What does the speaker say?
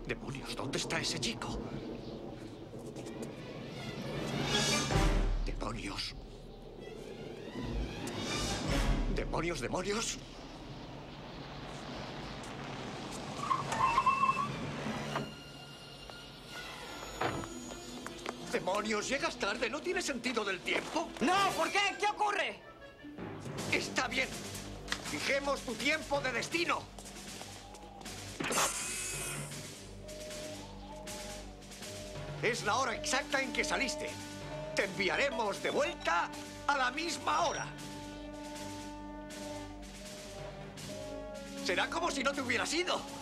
Demonios, ¿dónde está ese chico? Demonios. Demonios, demonios. Demonios, llegas tarde. ¿No tiene sentido del tiempo? ¡No! ¿Por qué? ¿Qué ocurre? Está bien. Fijemos tu tiempo de destino. Es la hora exacta en que saliste. Te enviaremos de vuelta a la misma hora. Será como si no te hubieras ido.